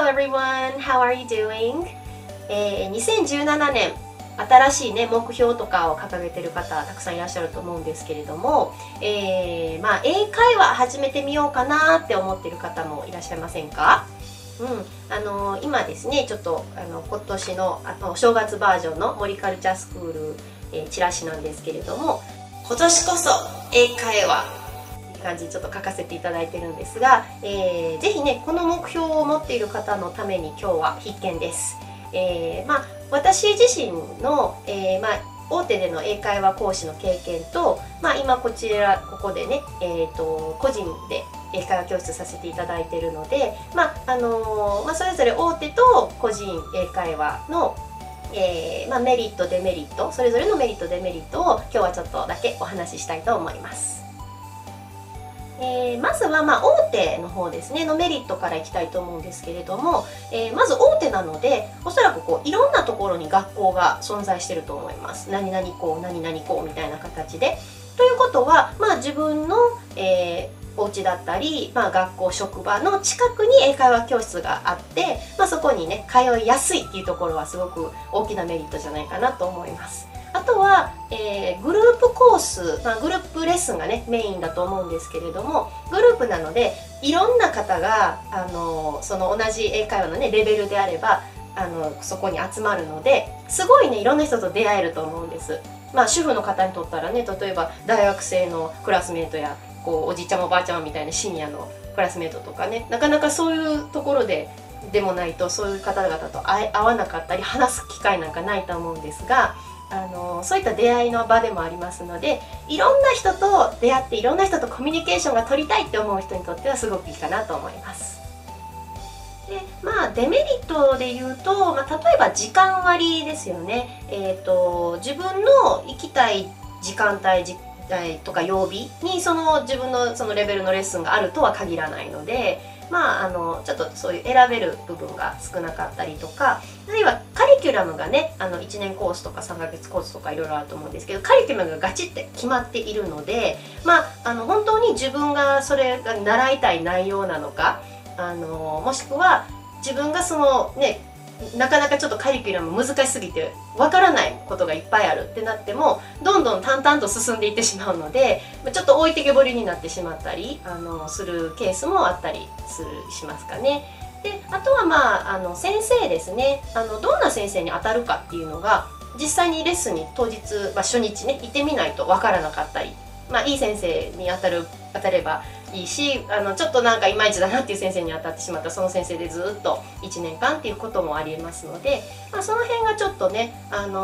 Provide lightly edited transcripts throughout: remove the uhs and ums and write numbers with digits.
Hello everyone, how are you doing? 2017年新しいね目標とかを掲げてる方たくさんいらっしゃると思うんですけれども、英会話始めてみようかなって思ってる方もいらっしゃいませんか？今ですねちょっと今年の正月バージョンの森カルチャースクール、チラシなんですけれども、今年こそ英会話っていう感じでちょっと書かせていただいてるんですが、ぜひねこの目標を持っている方のために今日は必見です。私自身の、大手での英会話講師の経験と、今ここでね、個人で英会話教室させていただいているので、それぞれ大手と個人英会話の、メリットデメリット、それぞれのメリットデメリットを今日はちょっとだけお話ししたいと思います。まずは大手の方ですねのメリットからいきたいと思うんですけれども、まず大手なのでおそらくいろんなところに学校が存在していると思います。何々校何々校みたいな形で。ということは、自分の、お家だったり、学校職場の近くに英会話教室があって、そこにね通いやすいっていうところはすごく大きなメリットじゃないかなと思います。あとは、グループコース、グループレッスンがねメインだと思うんですけれども、グループなのでいろんな方がその同じ英会話のねレベルであればそこに集まるので、すごいねいろんな人と出会えると思うんです。主婦の方にとったらね、例えば大学生のクラスメートやおじいちゃんおばあちゃんみたいなシニアのクラスメートとかね、なかなかそういうところでもないとそういう方々と会わなかったり話す機会なんかないと思うんですが、そういった出会いの場でもありますので、いろんな人と出会っていろんな人とコミュニケーションが取りたいって思う人にとってはすごくいいかなと思います。でデメリットで言うと、例えば時間割ですよね。自分の行きたい時間帯とか曜日に自分のそのレベルのレッスンがあるとは限らないので、ちょっとそういう選べる部分が少なかったりとか、あるいはカリキュラムがね1年コースとか3ヶ月コースとかいろいろあると思うんですけど、カリキュラムがガチって決まっているので、本当に自分がそれが習いたい内容なのか、もしくは自分がなかなかちょっとカリキュラム難しすぎてわからないことがいっぱいあるってなっても、どんどん淡々と進んでいってしまうので、ちょっと置いてけぼりになってしまったりするケースもあったりしますかね。であとは先生ですね。どんな先生に当たるかっていうのが実際にレッスンに当日、初日ね行ってみないとわからなかったり、いい先生に当たればいいし、ちょっとなんかいまいちだなっていう先生に当たってしまったらその先生でずっと1年間っていうこともありえますので、その辺がちょっとね、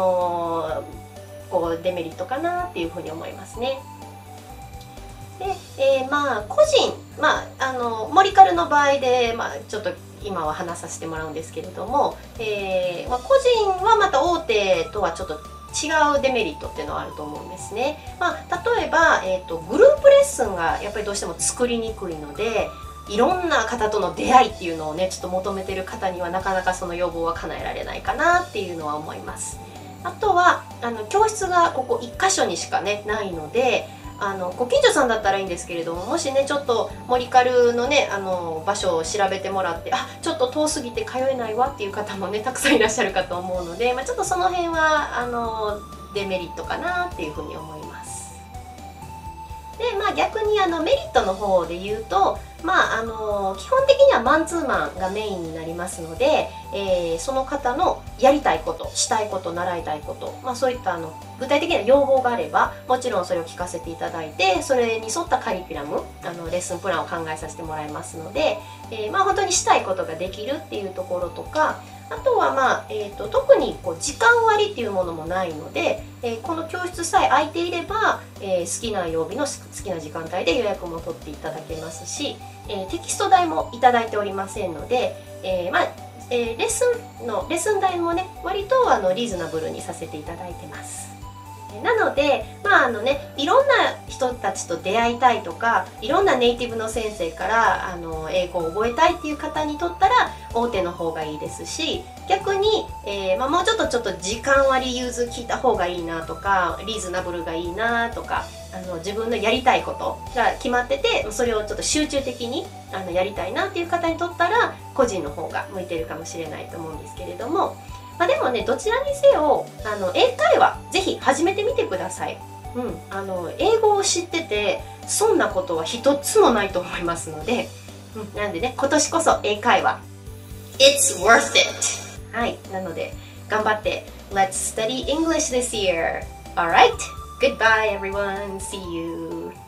デメリットかなっていうふうに思いますね。で、個人、森カルの場合で、ちょっと今は話させてもらうんですけれども、個人はまた大手とはちょっと違うデメリットっていうのはあると思うんですね。例えば、グループレッスンがやっぱりどうしても作りにくいので、いろんな方との出会いっていうのをねちょっと求めてる方にはなかなかその要望は叶えられないかなっていうのは思います。あとは教室がここ1箇所にしかねないので、ご近所さんだったらいいんですけれども、もしねちょっと森カルのね場所を調べてもらって、ちょっと遠すぎて通えないわっていう方もねたくさんいらっしゃるかと思うので、ちょっとその辺はデメリットかなっていうふうに思います。で逆にメリットの方で言うと、基本的にはマンツーマンがメインになりますので、その方のやりたいこと、したいこと、習いたいこと、そういった具体的な要望があればもちろんそれを聞かせていただいて、それに沿ったカリキュラムレッスンプランを考えさせてもらいますので、本当にしたいことができるっていうところとか、あとは特に時間割っていうものもないので、この教室さえ空いていれば、好きな曜日の好きな時間帯で予約も取っていただけますし、テキスト代もいただいておりませんので、レッスン代もね割とリーズナブルにさせていただいてます。なのでいろんな人たちと出会いたいとか、いろんなネイティブの先生から英語を覚えたいっていう方にとったら大手の方がいいですし、逆に、もうちょっと時間割融通聞いた方がいいなとか、リーズナブルがいいなとか、 自分のやりたいことが決まってて、それをちょっと集中的にやりたいなっていう方にとったら個人の方が向いてるかもしれないと思うんですけれども、でもね、どちらにせよ英会話ぜひ始めてみてください。英語を知っててそんなことは一つもないと思いますので、なんでね、今年こそ英会話 It's worth it! はい、なので頑張って Let's study English this year! Alright, goodbye everyone, see you!